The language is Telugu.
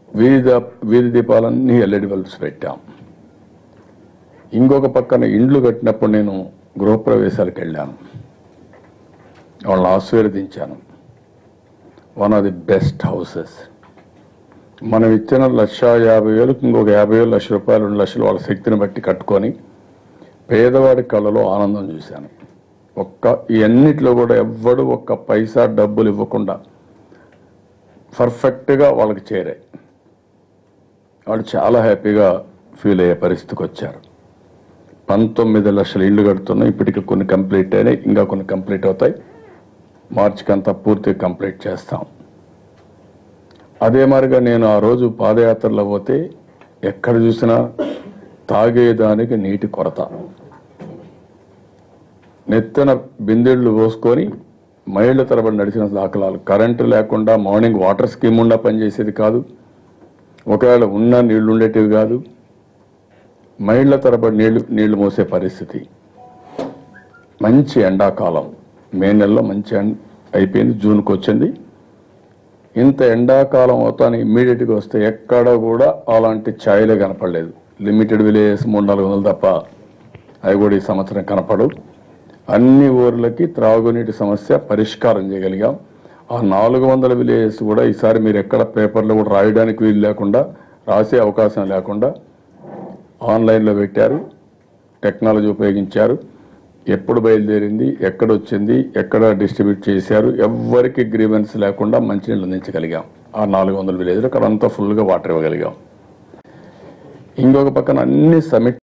వీధి దీపాలన్నీ ఎల్ఈడి బల్బ్స్ పెట్టాం. ఇంకొక పక్కన ఇండ్లు కట్టినప్పుడు నేను గృహప్రవేశాలకు వెళ్ళాను, వాళ్ళని ఆశీర్వదించాను. One of the best houses. మనం ఇచ్చిన 1,50,000 ఇంకొక 50,000 లక్ష రూపాయలు 2 లక్షలు వాళ్ళ శక్తిని బట్టి కట్టుకొని పేదవాడి కళ్ళలో ఆనందం చూశాను. ఇవన్నిట్లో కూడా ఎవ్వడు ఒక్క పైసా డబ్బులు ఇవ్వకుండా పర్ఫెక్ట్గా వాళ్ళకి చేరాయి. వాళ్ళు చాలా హ్యాపీగా ఫీల్ అయ్యే పరిస్థితికి వచ్చారు. 19 లక్షల ఇళ్ళు కడుతున్నాం. ఇప్పటికి కొన్ని కంప్లీట్ అయినాయి, ఇంకా కొన్ని కంప్లీట్ అవుతాయి. మార్చికి అంతా పూర్తిగా కంప్లీట్ చేస్తాం. అదే మాదిరిగా నేను ఆ రోజు పాదయాత్రలో పోతే ఎక్కడ చూసినా తాగేదానికి నీటి కొరత. నెత్తన బిందెళ్ళు పోసుకొని మైళ్ళ తరబడి నడిచిన దాఖలాలు. కరెంటు లేకుండా మార్నింగ్ వాటర్ స్కీమ్ ఉండా పనిచేసేది కాదు, ఒకవేళ ఉన్న నీళ్లు ఉండేటివి కాదు. మైళ్ళ తరబడి నీళ్లు మోసే పరిస్థితి. మంచి ఎండాకాలం, మే నెలలో మంచి అయిపోయింది, జూన్కి వచ్చింది. ఇంత ఎండాకాలం అవుతాను ఇమ్మీడియట్గా వస్తే ఎక్కడ కూడా అలాంటి ఛాయలే కనపడలేదు. లిమిటెడ్ విలేజెస్ 300-400 తప్ప అవి కూడా ఈ సంవత్సరం కనపడవు. అన్ని ఊర్లకి త్రాగునీటి సమస్య పరిష్కారం చేయగలిగాం. ఆ 400 విలేజెస్ కూడా ఈసారి మీరు ఎక్కడ పేపర్లో కూడా రాయడానికి వీలు లేకుండా, రాసే అవకాశం లేకుండా ఆన్లైన్లో పెట్టారు, టెక్నాలజీ ఉపయోగించారు. ఎప్పుడు బయలుదేరింది, ఎక్కడొచ్చింది, ఎక్కడ డిస్ట్రిబ్యూట్ చేశారు, ఎవ్వరికి గ్రీవెన్స్ లేకుండా మంచినీళ్ళు అందించగలిగాం. ఆ 400 విలేజ్లో అక్కడంతా ఫుల్గా వాటర్ ఇవ్వగలిగాం. ఇంకొక పక్కన అన్ని సమిట్